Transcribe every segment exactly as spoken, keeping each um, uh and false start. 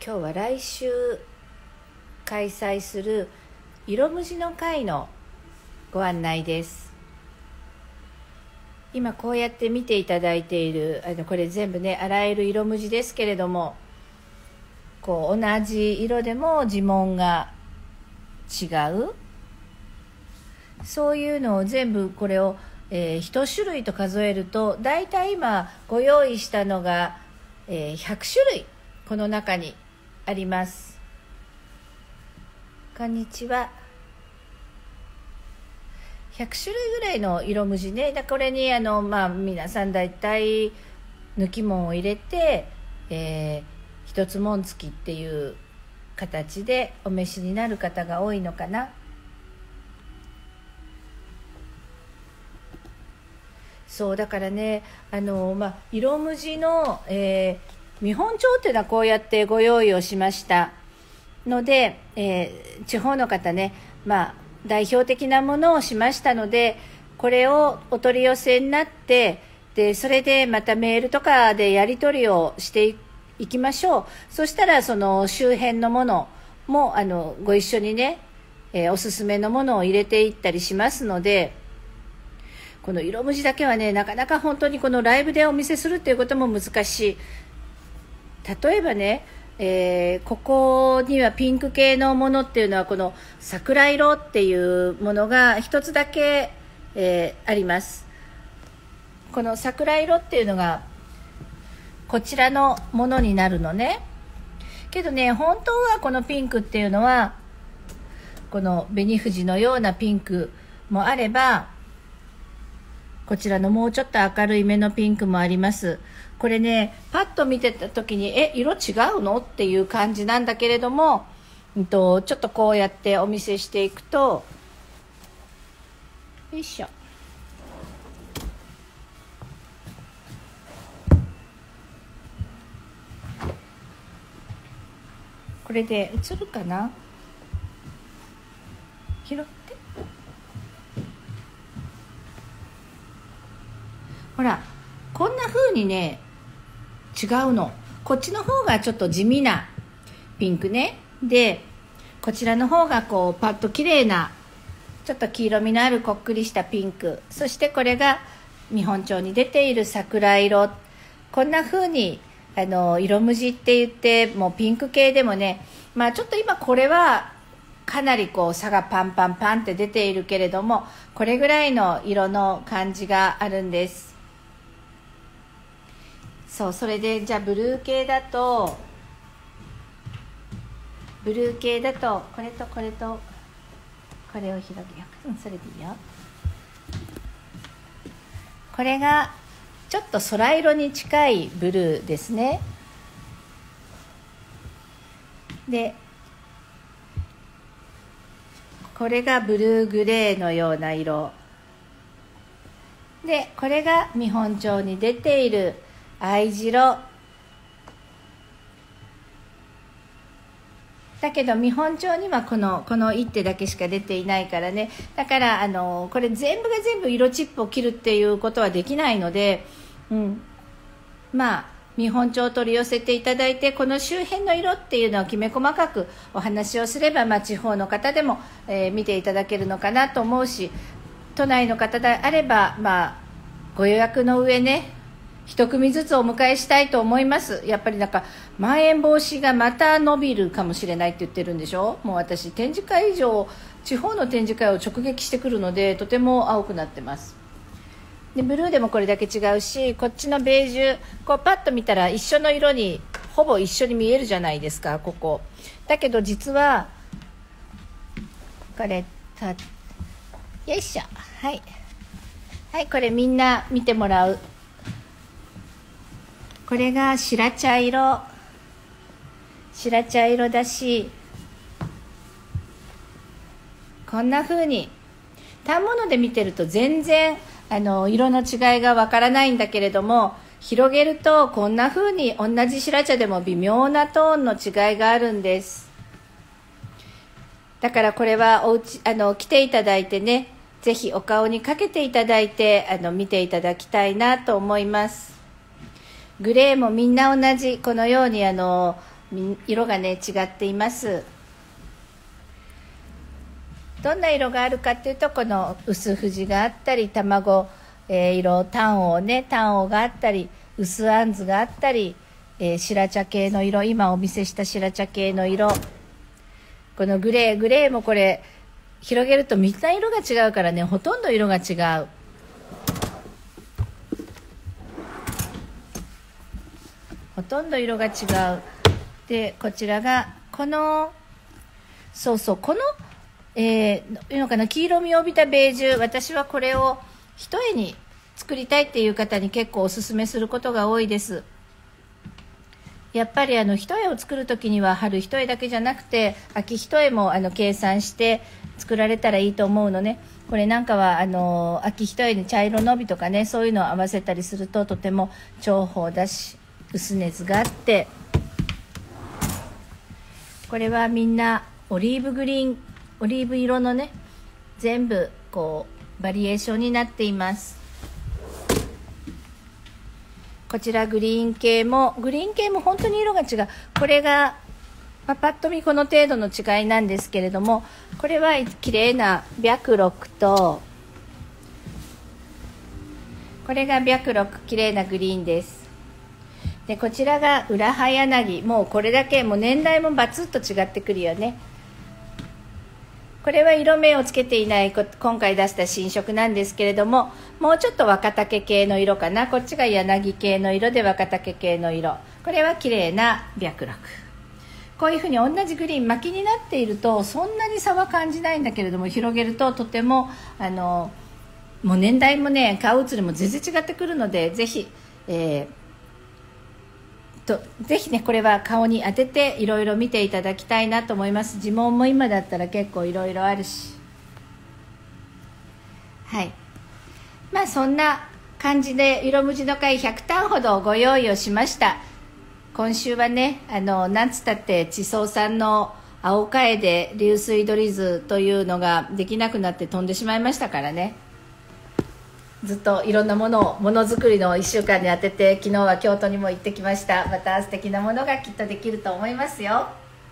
今日は来週開催する色無地の会のご案内です。今こうやって見ていただいているあのこれ全部ね洗える色無地ですけれども、こう同じ色でも地紋が違う、そういうのを全部これを、えー、いち種類と数えると、だいたい今ご用意したのが、えー、ひゃく種類この中にあります。こんにちは。ひゃく種類ぐらいの色無地ね。だこれにあの、まあ、皆さんだいたい抜き紋を入れて、えー、一つ紋付きっていう形でお召しになる方が多いのかな。そうだからね、あの、まあ、色無地の、えー見本帳っていうのはこうやってご用意をしましたので、えー、地方の方ね、まあ、代表的なものをしましたので、これをお取り寄せになって、でそれでまたメールとかでやり取りをしていきましょう。そしたらその周辺のものもあのご一緒にね、えー、おすすめのものを入れていったりしますので、この色無地だけはね、なかなか本当にこのライブでお見せするっていうことも難しい。例えばね、えー、ここにはピンク系のものっていうのはこの桜色っていうものが一つだけ、えー、あります。この桜色っていうのがこちらのものになるのね。けどね、本当はこのピンクっていうのはこの紅富士のようなピンクもあれば、こちらのもうちょっと明るいめのピンクもあります。これね、パッと見てた時にえ色違うのっていう感じなんだけれども、うんと、ちょっとこうやってお見せしていくと、よいしょ、これで映るかな、拾って、ほらこんな風にね違うの。こっちの方がちょっと地味なピンクね。でこちらの方がこうパッと綺麗なちょっと黄色みのあるこっくりしたピンク。そしてこれが見本帳に出ている桜色。こんな風にあの色無地って言って、もうピンク系でもね、まあちょっと今これはかなりこう差がパンパンパンって出ているけれども、これぐらいの色の感じがあるんです。そう、それでじゃあブルー系だとブルー系だとこれとこれとこれを広げよう。うん、それでいいよ。これがちょっと空色に近いブルーですね。でこれがブルーグレーのような色で、これが見本帳に出ている藍白だけど、見本帳にはこのこの一手だけしか出ていないからね。だからあのこれ全部が全部色チップを切るっていうことはできないので、うん、まあ見本帳を取り寄せていただいて、この周辺の色っていうのをきめ細かくお話をすれば、まあ、地方の方でも、えー、見ていただけるのかなと思うし、都内の方であれば、まあ、ご予約の上ね一組ずつお迎えしたいと思います。やっぱりなんかまん延防止がまた伸びるかもしれないって言ってるんでしょ。もう私展示会以上地方の展示会を直撃してくるので、とても青くなってます。でブルーでもこれだけ違うし、こっちのベージュ、こうパッと見たら一緒の色にほぼ一緒に見えるじゃないですか、ここ。だけど実はこれたよいしょ、はいはい、これみんな見てもらう。これが白茶色白茶色だし、こんな風に反物で見てると全然あの色の違いがわからないんだけれども、広げるとこんな風に同じ白茶でも微妙なトーンの違いがあるんです。だからこれはおうちあの来ていただいてね、ぜひお顔にかけていただいてあの見ていただきたいなと思います。グレーもみんな同じこのようにあの色がね違っています。どんな色があるかっていうと、この薄藤があったり、卵、えー、色淡黄ね淡黄があったり、薄あんずがあったり、えー、白茶系の色、今お見せした白茶系の色、このグレーグレーもこれ広げるとみんな色が違うからね、ほとんど色が違う。ほとんど色が違う。でこちらがこのそうそうこの、えー、いうのかな、黄色みを帯びたベージュ、私はこれを一重に作りたいっていう方に結構おすすめすることが多いです。やっぱりあの一重を作る時には春一重だけじゃなくて秋一重もあの計算して作られたらいいと思うのね。これなんかはあの秋一重に茶色の帯とかね、そういうのを合わせたりするととても重宝だし、薄熱があって、これはみんなオリーブグリーンオリーブ色のね全部こうバリエーションになっています。こちらグリーン系もグリーン系も本当に色が違う。これが、まあ、パッと見この程度の違いなんですけれども、これは綺麗な白六と、これが白六綺麗なグリーンです。でこちらが裏葉柳、もうこれだけもう年代もバツッと違ってくるよね。これは色目をつけていない今回出した新色なんですけれども、もうちょっと若竹系の色かな。こっちが柳系の色で若竹系の色、これは綺麗な白六。こういうふうに同じグリーン巻きになっているとそんなに差は感じないんだけれども、広げるととてもあのもう年代もね顔写りも全然違ってくるので、ぜひ、えーとぜひねこれは顔に当てていろいろ見ていただきたいなと思います。地紋も今だったら結構いろいろあるし、はい、まあそんな感じで色無地の会ひゃくターンほどご用意をしました。今週はねあのなんつったって地層さんの青楓流水ドリズというのができなくなって飛んでしまいましたからね。ずっといろんなものをものづくりのいっしゅうかんに当てて、昨日は京都にも行ってきました。また素敵なものがきっとできると思いますよ。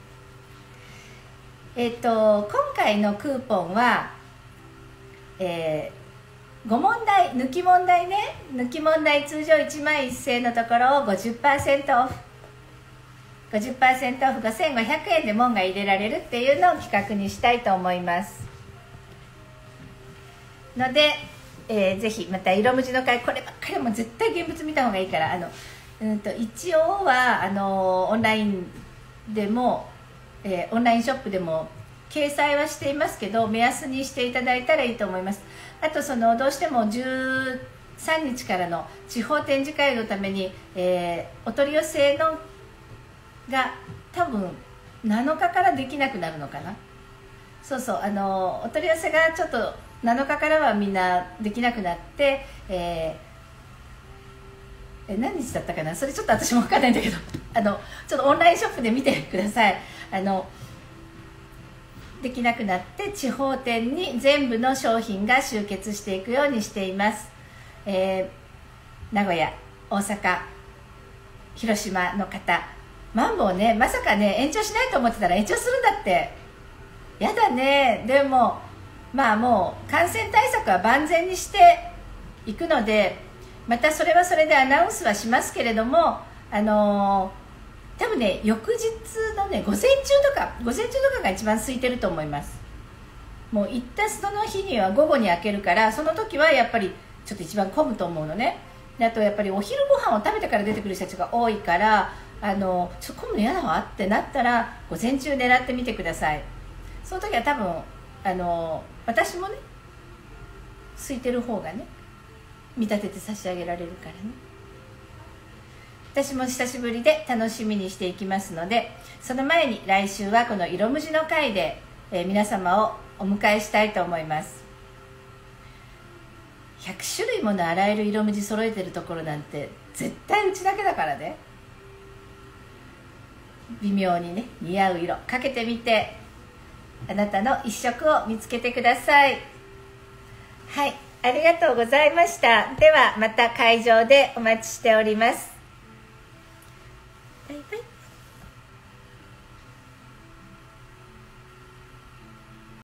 えっと今回のクーポンは、えー、ご問題抜き問題ね抜き問題通常いちまんせんえんのところを ごじゅっパーセント オフ ごじゅっパーセント オフごせんごひゃくえんで門が入れられるっていうのを企画にしたいと思いますので、えー、ぜひまた色無地の会、こればっかりも絶対現物見た方がいいから、あの、うんと一応はあのオンラインでも、えー、オンラインショップでも掲載はしていますけど、目安にしていただいたらいいと思います。あとそのどうしてもじゅうさんにちからの地方展示会のために、えー、お取り寄せのが多分なのかからできなくなるのかな。そうそう、あのお取り寄せがちょっとなのかからはみんなできなくなって、えー、え何日だったかな、それちょっと私も分かんないんだけどあのちょっとオンラインショップで見てください。あのできなくなって地方店に全部の商品が集結していくようにしています。えー、名古屋、大阪、広島の方、マンボウね、まさかね延長しないと思ってたら延長するんだって。やだね。でもまあもう感染対策は万全にしていくので、またそれはそれでアナウンスはしますけれども、あのー、多分ね翌日のね午前中とか午前中とかが一番空いてると思います。もう行ったその日には午後に開けるから、その時はやっぱりちょっと一番混むと思うのね。であとやっぱりお昼ご飯を食べてから出てくる人たちが多いから、あのちょっと混むの嫌だわってなったら午前中狙ってみてください。その時は多分あの私もね空いてる方がね見立てて差し上げられるからね。私も久しぶりで楽しみにしていきますので、その前に来週はこの色無地の会で、えー、皆様をお迎えしたいと思います。ひゃくしゅるいものあらゆる色無地揃えてるところなんて絶対うちだけだからね。微妙にね似合う色かけてみて、あなたの一色を見つけてください。はい、ありがとうございました。ではまた会場でお待ちしております。